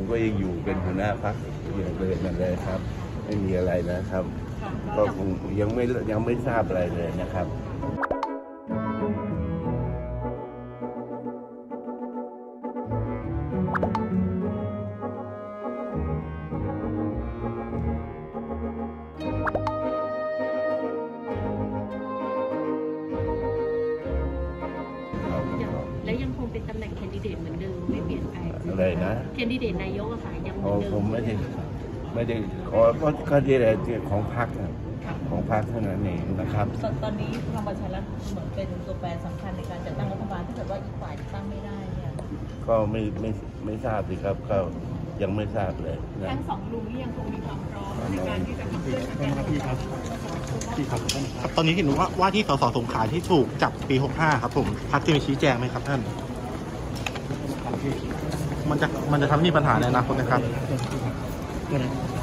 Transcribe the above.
ก็ยังอยู่เป็นหัวหน้าพรรคอย่างเดิมนั่นเลยครับไม่มีอะไรนะครับก็คงยังไม่ทราบอะไรเลยนะครับและยังคงเป็นตำแหน่งแคนดิเดตเหมือนเดิมไม่เปลี่ยนแปลงอะไรนะแคนดิเดตนายกอะค่ะยังเหมือนเดิมผมไม่ได้ขอก็ที่อะไรของพรรคของพรรคเท่านั้นเองนะครับตอนนี้พลังประชารัฐเหมือนเป็นตัวแปรสำคัญในการจัดตั้งรัฐบาลถ้าเกิดว่าอีกฝ่ายตั้งไม่ได้เนี่ยก็ไม่ทราบสิครับก็ยังไม่ทราบเลยนะทั้งสองลุงนี่ยังคงมีความพร้อมในการที่จะทำเรื่องพี่ครับตอนนี้เห็นว่าที่สสสงขลาที่ถูกจับปี 65 ครับผมพรรคจะมีชี้แจงไหมครับท่านมันจะทำให้มีปัญหาในอนาคตนะครับ